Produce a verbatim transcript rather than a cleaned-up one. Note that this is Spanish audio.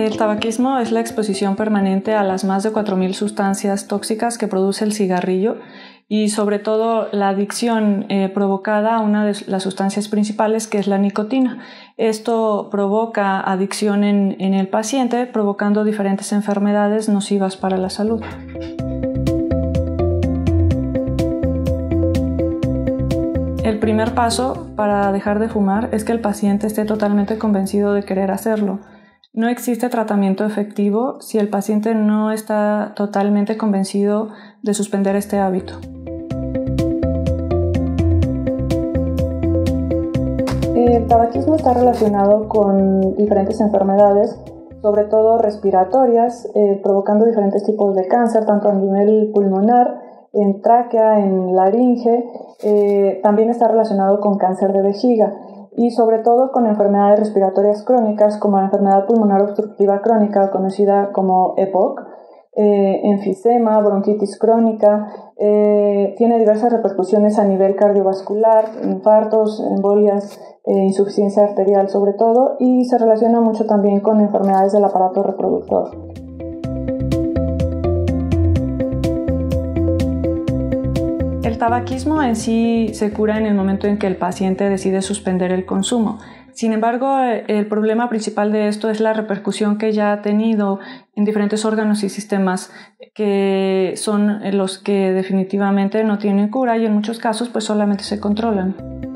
El tabaquismo es la exposición permanente a las más de cuatro mil sustancias tóxicas que produce el cigarrillo y sobre todo la adicción eh, provocada a una de las sustancias principales, que es la nicotina. Esto provoca adicción en, en el paciente, provocando diferentes enfermedades nocivas para la salud. El primer paso para dejar de fumar es que el paciente esté totalmente convencido de querer hacerlo. No existe tratamiento efectivo si el paciente no está totalmente convencido de suspender este hábito. El tabaquismo está relacionado con diferentes enfermedades, sobre todo respiratorias, eh, provocando diferentes tipos de cáncer, tanto a nivel pulmonar, en tráquea, en laringe. Eh, también está relacionado con cáncer de vejiga y sobre todo con enfermedades respiratorias crónicas como la enfermedad pulmonar obstructiva crónica, conocida como E P O C, eh, enfisema, bronquitis crónica. Eh, tiene diversas repercusiones a nivel cardiovascular, infartos, embolias, eh, insuficiencia arterial sobre todo, y se relaciona mucho también con enfermedades del aparato reproductor. El tabaquismo en sí se cura en el momento en que el paciente decide suspender el consumo. Sin embargo, el problema principal de esto es la repercusión que ya ha tenido en diferentes órganos y sistemas, que son los que definitivamente no tienen cura y en muchos casos pues solamente se controlan.